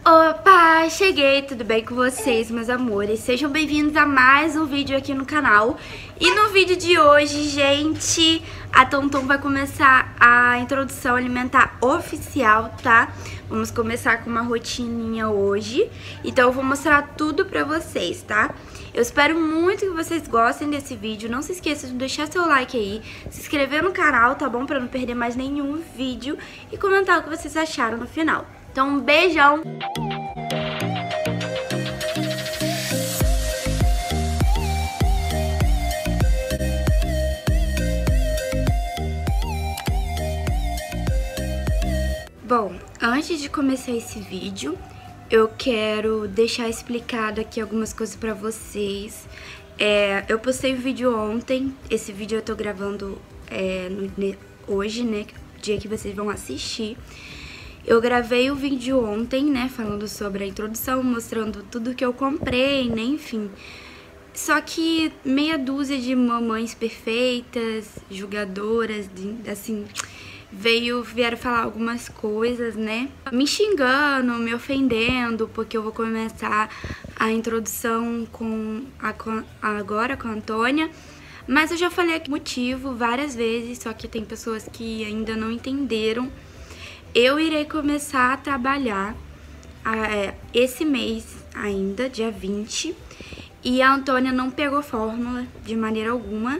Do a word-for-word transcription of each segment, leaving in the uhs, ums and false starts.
Opa, cheguei, tudo bem com vocês, meus amores? Sejam bem-vindos a mais um vídeo aqui no canal. E no vídeo de hoje, gente, a Tonton vai começar a introdução alimentar oficial, tá? Vamos começar com uma rotininha hoje, então eu vou mostrar tudo pra vocês, tá? Eu espero muito que vocês gostem desse vídeo. Não se esqueça de deixar seu like aí, se inscrever no canal, tá bom? Pra não perder mais nenhum vídeo e comentar o que vocês acharam no final. Então, um beijão! Bom, antes de começar esse vídeo, eu quero deixar explicado aqui algumas coisas pra vocês. É, eu postei um vídeo ontem, esse vídeo eu tô gravando é, no, hoje, né, dia que vocês vão assistir. Eu gravei o vídeo ontem, né, falando sobre a introdução, mostrando tudo que eu comprei, né, enfim. Só que meia dúzia de mamães perfeitas, julgadoras, de, assim, veio, vieram falar algumas coisas, né, me xingando, me ofendendo, porque eu vou começar a introdução com a, com, agora com a Antônia. Mas eu já falei aqui o motivo várias vezes, só que tem pessoas que ainda não entenderam. Eu irei começar a trabalhar é, esse mês ainda, dia vinte, e a Antônia não pegou fórmula de maneira alguma,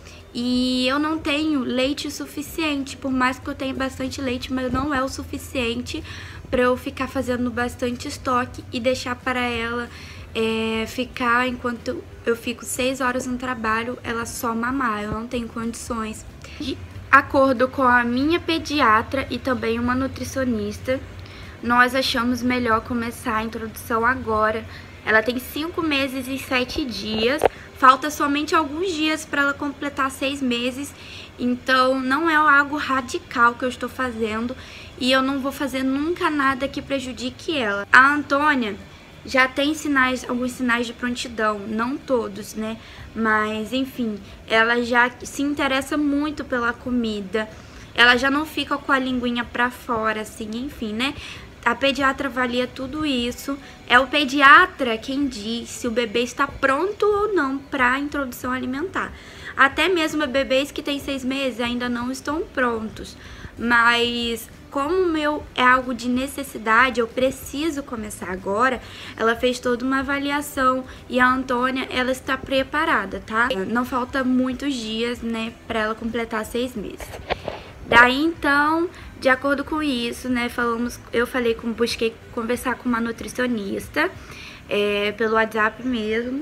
e eu não tenho leite suficiente, por mais que eu tenha bastante leite, mas não é o suficiente para eu ficar fazendo bastante estoque e deixar para ela é, ficar, enquanto eu fico seis horas no trabalho, ela só mamar. Eu não tenho condições. De acordo com a minha pediatra e também uma nutricionista, nós achamos melhor começar a introdução agora. Ela tem cinco meses e sete dias, falta somente alguns dias para ela completar seis meses, então não é algo radical que eu estou fazendo e eu não vou fazer nunca nada que prejudique ela. A Antônia já tem sinais, alguns sinais de prontidão, não todos, né? Mas, enfim, ela já se interessa muito pela comida. Ela já não fica com a linguinha pra fora, assim, enfim, né? A pediatra avalia tudo isso. É o pediatra quem diz se o bebê está pronto ou não para a introdução alimentar. Até mesmo bebês que têm seis meses ainda não estão prontos. Mas como o meu é algo de necessidade, eu preciso começar agora, ela fez toda uma avaliação e a Antônia, ela está preparada, tá? Não falta muitos dias, né, para ela completar seis meses. Daí, então, de acordo com isso, né, falamos, eu falei com, busquei conversar com uma nutricionista, é, pelo WhatsApp mesmo,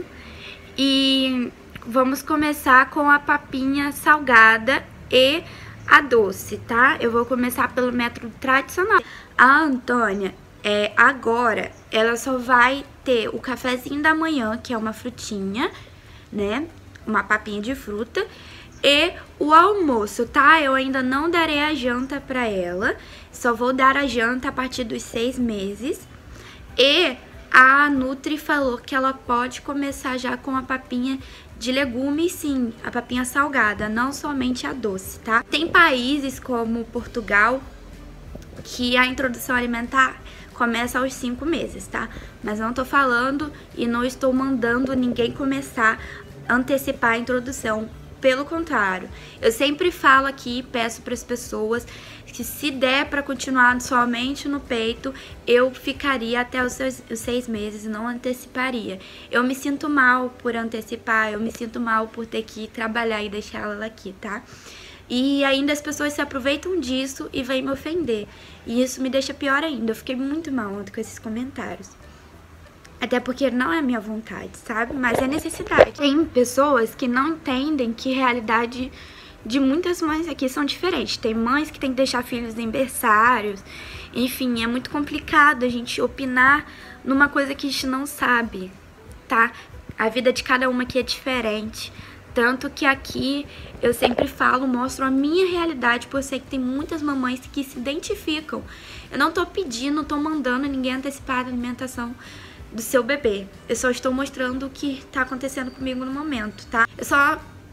e vamos começar com a papinha salgada e a doce, tá? Eu vou começar pelo método tradicional. A Antônia, é, agora, ela só vai ter o cafezinho da manhã, que é uma frutinha, né? Uma papinha de fruta. E o almoço, tá? Eu ainda não darei a janta pra ela. Só vou dar a janta a partir dos seis meses. E a Nutri falou que ela pode começar já com a papinha de legumes, sim, a papinha salgada, não somente a doce, tá? Tem países como Portugal que a introdução alimentar começa aos cinco meses, tá? Mas não tô falando e não estou mandando ninguém começar a antecipar a introdução. Pelo contrário, eu sempre falo aqui, peço para as pessoas que se der para continuar somente no peito, eu ficaria até os, seus, os seis meses e não anteciparia. Eu me sinto mal por antecipar, eu me sinto mal por ter que trabalhar e deixar ela aqui, tá? E ainda as pessoas se aproveitam disso e vêm me ofender. E isso me deixa pior ainda, eu fiquei muito mal ontem com esses comentários. Até porque não é minha vontade, sabe? Mas é necessidade. Tem pessoas que não entendem que a realidade de muitas mães aqui são diferentes. Tem mães que tem que deixar filhos em berçários. Enfim, é muito complicado a gente opinar numa coisa que a gente não sabe, tá? A vida de cada uma aqui é diferente. Tanto que aqui eu sempre falo, mostro a minha realidade, porque eu sei que tem muitas mamães que se identificam. Eu não tô pedindo, não tô mandando ninguém antecipar a alimentação do seu bebê. Eu só estou mostrando o que tá acontecendo comigo no momento, tá? Eu só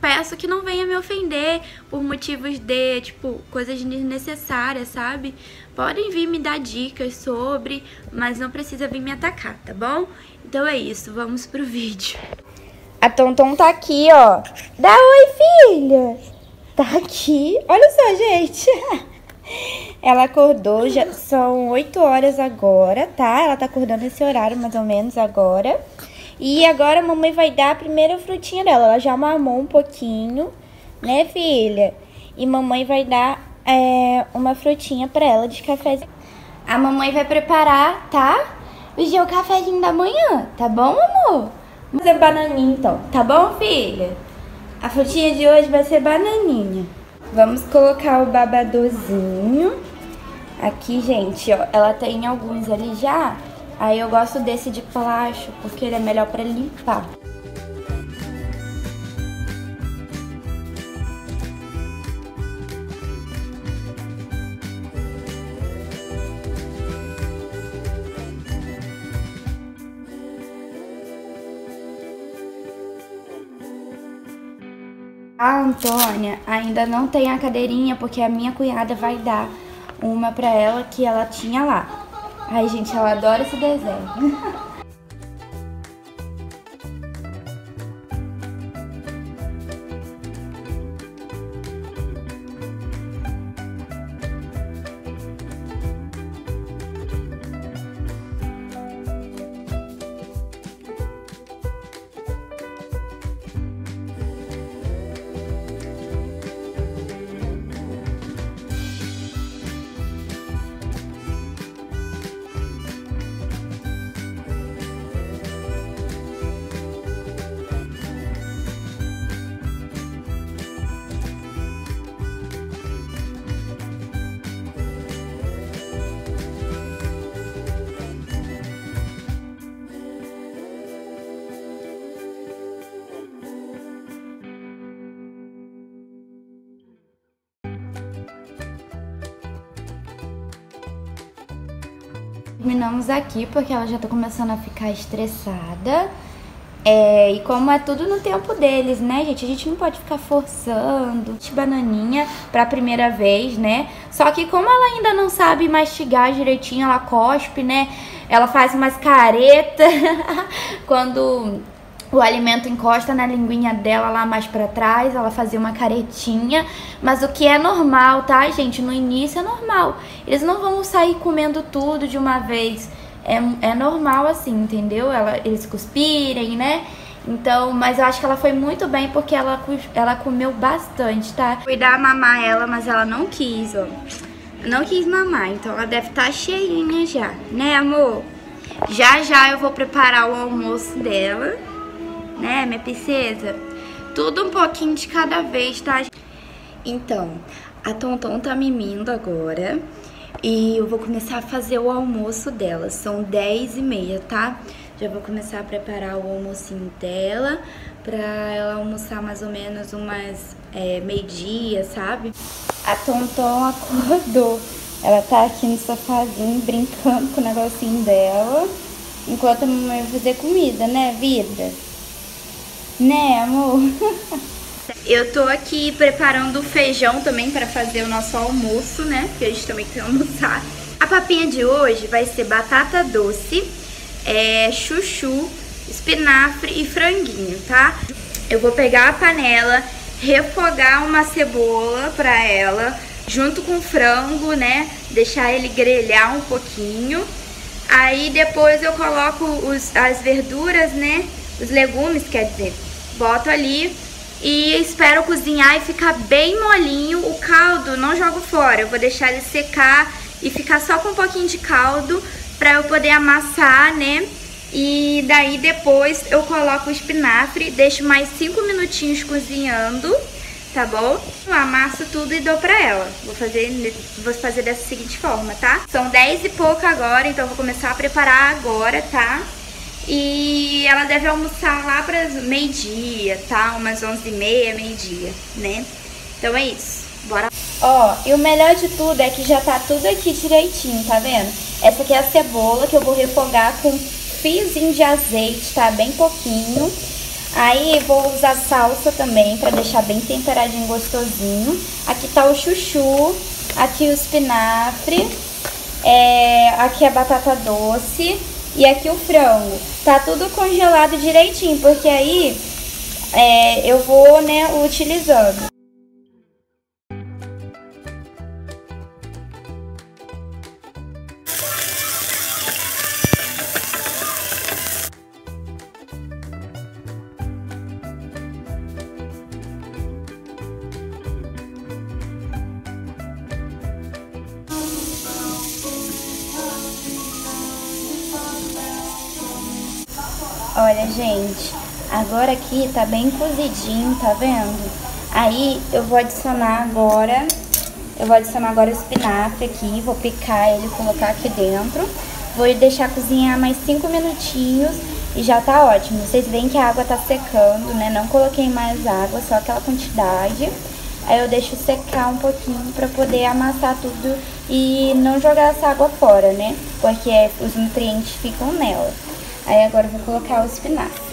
peço que não venha me ofender por motivos de, tipo, coisas desnecessárias, sabe? Podem vir me dar dicas sobre, mas não precisa vir me atacar, tá bom? Então é isso, vamos pro vídeo. A Tonton tá aqui, ó. Dá oi, filha. Tá aqui. Olha só, gente. Ela acordou, já são oito horas agora, tá? Ela tá acordando nesse horário, mais ou menos, agora. E agora a mamãe vai dar a primeira frutinha dela. Ela já mamou um pouquinho, né, filha? E mamãe vai dar é, uma frutinha pra ela de cafezinho. A mamãe vai preparar, tá? Hoje é o cafezinho da manhã, tá bom, amor? Vamos fazer bananinha, então. Tá bom, filha? A frutinha de hoje vai ser bananinha. Vamos colocar o babadorzinho. Aqui, gente, ó, ela tem alguns ali já. Aí eu gosto desse de plástico, porque ele é melhor pra limpar. A Antônia ainda não tem a cadeirinha, porque a minha cunhada vai dar uma pra ela que ela tinha lá. Ai, gente, ela adora esse desenho. Terminamos aqui porque ela já tá começando a ficar estressada. É, e como é tudo no tempo deles, né, gente? A gente não pode ficar forçando. Bananinha pra primeira vez, né? Só que como ela ainda não sabe mastigar direitinho, ela cospe, né? Ela faz umas caretas quando o alimento encosta na linguinha dela lá mais pra trás, ela fazia uma caretinha. Mas o que é normal, tá, gente? No início é normal. Eles não vão sair comendo tudo de uma vez. É, é normal assim, entendeu? Ela, eles cuspirem, né? Então, mas eu acho que ela foi muito bem porque ela, ela comeu bastante, tá? Fui dar a mamar ela, mas ela não quis, ó. Não quis mamar, então ela deve estar cheinha já, né, amor? Já já eu vou preparar o almoço dela, né, minha princesa? Tudo um pouquinho de cada vez, tá? Então, a Tonton tá mimindo agora e eu vou começar a fazer o almoço dela. São dez e meia, tá? Já vou começar a preparar o almocinho dela pra ela almoçar mais ou menos umas é, meio-dia, sabe? A Tonton acordou. Ela tá aqui no sofazinho brincando com o negocinho dela, enquanto a mamãe vai fazer comida, né, vida? Né, amor? Eu tô aqui preparando o feijão também para fazer o nosso almoço, né? Porque a gente também tem que almoçar. A papinha de hoje vai ser batata doce, é, chuchu, espinafre e franguinho, tá? Eu vou pegar a panela, refogar uma cebola pra ela, junto com o frango, né? Deixar ele grelhar um pouquinho. Aí depois eu coloco os, as verduras, né? Os legumes, quer dizer, boto ali e espero cozinhar e ficar bem molinho. O caldo não jogo fora, eu vou deixar ele secar e ficar só com um pouquinho de caldo pra eu poder amassar, né? E daí depois eu coloco o espinafre, deixo mais cinco minutinhos cozinhando, tá bom? Eu amasso tudo e dou pra ela. Vou fazer, vou fazer dessa seguinte forma, tá? São dez e pouco agora, então eu vou começar a preparar agora, tá? E ela deve almoçar lá para meio-dia, tá? Umas onze e meia, meio-dia, né? Então é isso, bora. Ó, e o melhor de tudo é que já tá tudo aqui direitinho, tá vendo? Essa aqui é a cebola que eu vou refogar com um fiozinho de azeite, tá? Bem pouquinho. Aí vou usar salsa também pra deixar bem temperadinho, gostosinho. Aqui tá o chuchu, aqui o espinafre, é, aqui a batata doce e aqui o frango. Tá tudo congelado direitinho, porque aí é, eu vou, né, utilizando. Olha, gente, agora aqui tá bem cozidinho, tá vendo? Aí eu vou adicionar agora, eu vou adicionar agora o espinafre aqui, vou picar ele, colocar aqui dentro. Vou deixar cozinhar mais cinco minutinhos e já tá ótimo. Vocês veem que a água tá secando, né? Não coloquei mais água, só aquela quantidade. Aí eu deixo secar um pouquinho pra poder amassar tudo e não jogar essa água fora, né? Porque os nutrientes ficam nela. Aí agora eu vou colocar o espinafre.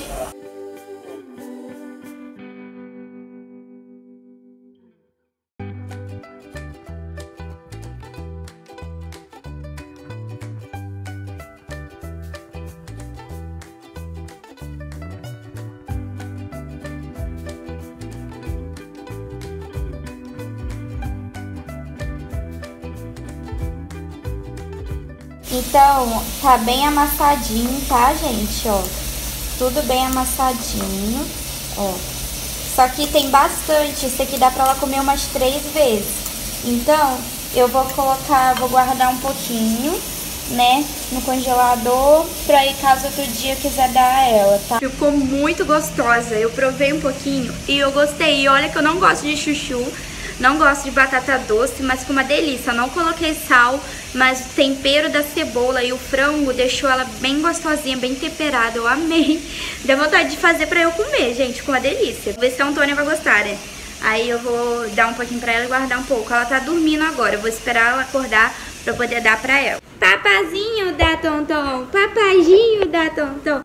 Então, tá bem amassadinho, tá, gente? Ó, tudo bem amassadinho, ó. Só que tem bastante, isso aqui dá pra ela comer umas três vezes. Então, eu vou colocar, vou guardar um pouquinho, né, no congelador, pra ir caso outro dia eu quiser dar a ela, tá? Ficou muito gostosa, eu provei um pouquinho e eu gostei. E olha que eu não gosto de chuchu, não gosto de batata doce, mas ficou uma delícia. Eu não coloquei sal, mas o tempero da cebola e o frango deixou ela bem gostosinha, bem temperada. Eu amei. Deu vontade de fazer pra eu comer, gente. Ficou uma delícia. Vou ver se a Antônia vai gostar, né? Aí eu vou dar um pouquinho pra ela e guardar um pouco. Ela tá dormindo agora. Eu vou esperar ela acordar pra poder dar pra ela. Papazinho da Tonton, papazinho da Tonton.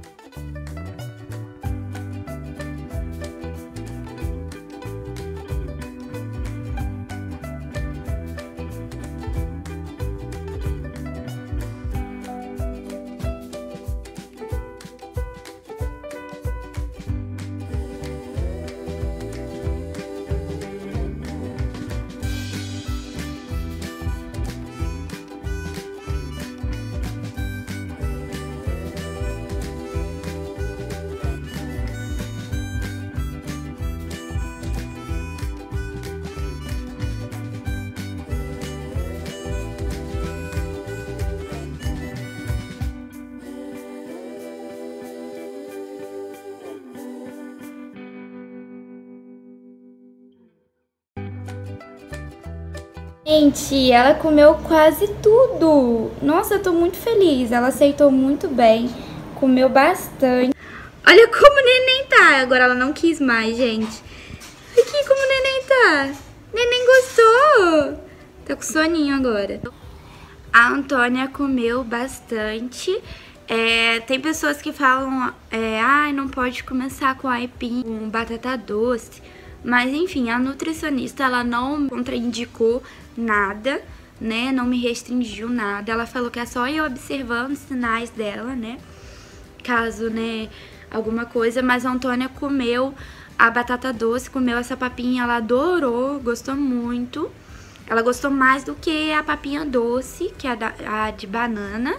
Gente, ela comeu quase tudo. Nossa, eu tô muito feliz. Ela aceitou muito bem, comeu bastante. Olha como o neném tá. Agora ela não quis mais, gente. Aqui como o neném tá. Neném gostou. Tá com soninho agora. A Antônia comeu bastante. É, tem pessoas que falam, é, ah, não pode começar com aipim, com batata doce. Mas enfim, a nutricionista, ela não contraindicou nada, né, não me restringiu nada. Ela falou que é só eu observando os sinais dela, né, caso, né, alguma coisa. Mas a Antônia comeu a batata doce, comeu essa papinha, ela adorou, gostou muito. Ela gostou mais do que a papinha doce, que é a, da, a de banana.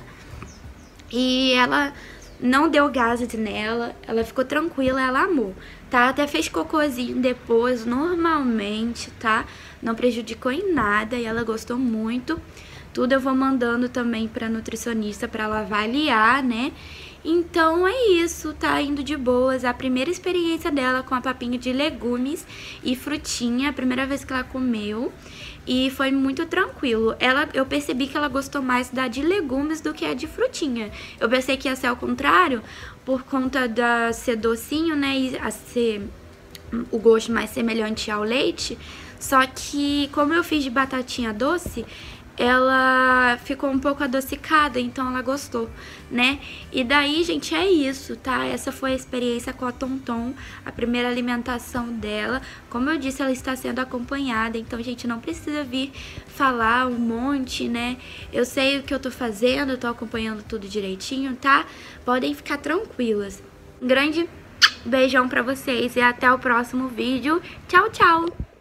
E ela não deu gases nela, ela ficou tranquila, ela amou, tá? Até fez cocôzinho depois, normalmente, tá? Não prejudicou em nada e ela gostou muito. Tudo eu vou mandando também pra nutricionista pra ela avaliar, né? Então é isso, tá indo de boas. A primeira experiência dela com a papinha de legumes e frutinha, a primeira vez que ela comeu. E foi muito tranquilo. Ela, eu percebi que ela gostou mais da de legumes do que a de frutinha. Eu pensei que ia ser ao contrário, por conta da ser docinho, né, e a ser o gosto mais semelhante ao leite. Só que, como eu fiz de batatinha doce, ela ficou um pouco adocicada, então ela gostou, né? E daí, gente, é isso, tá? Essa foi a experiência com a Tonton, a primeira alimentação dela. Como eu disse, ela está sendo acompanhada, então, gente, não precisa vir falar um monte, né? Eu sei o que eu tô fazendo, eu tô acompanhando tudo direitinho, tá? Podem ficar tranquilas. Um grande beijão pra vocês e até o próximo vídeo. Tchau, tchau!